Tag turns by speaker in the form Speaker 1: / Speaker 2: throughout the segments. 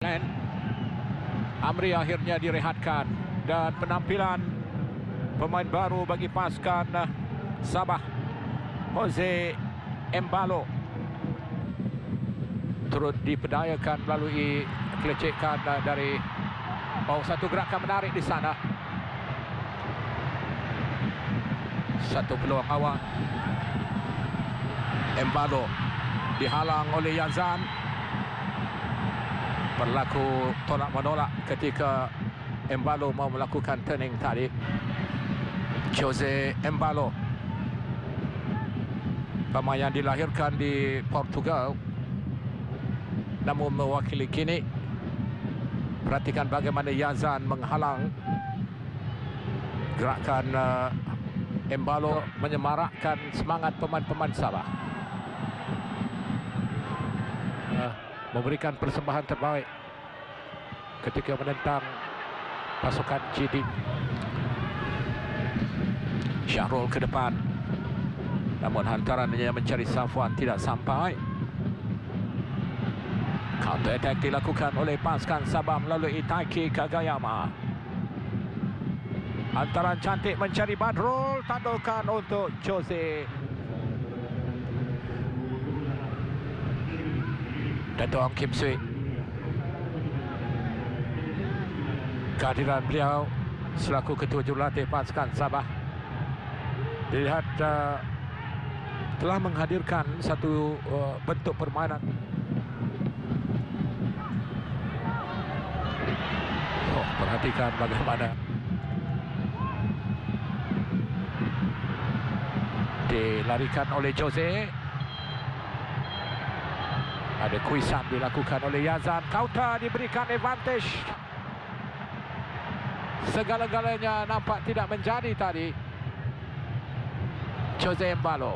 Speaker 1: Amri akhirnya direhatkan dan penampilan pemain baru bagi pasukan Sabah, Jose Embalo, turut dipedayakan melalui kelecekan dari satu gerakan menarik di sana. Satu peluang awal. Embalo dihalang oleh Yazan. Berlaku tolak-menolak ketika Embalo mau melakukan turning tadi. Jose Embalo, pemain yang dilahirkan di Portugal namun mewakili kini. Perhatikan bagaimana Yazan menghalang gerakan Embalo, menyemarakkan semangat pemain-pemain Sabah. Memberikan persembahan terbaik ketika menentang pasukan GD. Syahrul ke depan, namun hantarannya mencari Safwan tidak sampai. Counter attack dilakukan oleh pasukan Sabah melalui Taiki Kagayama. Hantaran cantik mencari Badrul, tandukan untuk Jose. Dato' Ong Kim Sui. Kehadiran beliau selaku ketua jurulatih pasukan Sabah dilihat telah menghadirkan satu bentuk permainan. Perhatikan bagaimana dilarikan oleh Jose. Ada kuisan dilakukan oleh Yazan. Counter diberikan advantage. Segala-galanya nampak tidak menjadi tadi. Jose Embalo.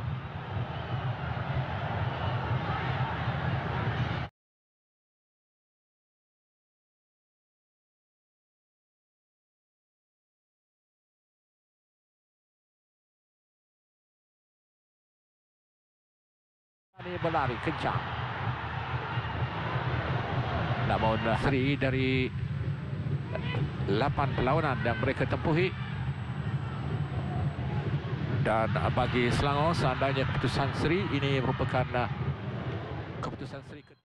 Speaker 1: Ini berlari kencang. Namun seri dari 8 perlawanan yang mereka tempuhi. Dan bagi Selangor, seandainya keputusan seri ini merupakan keputusan seri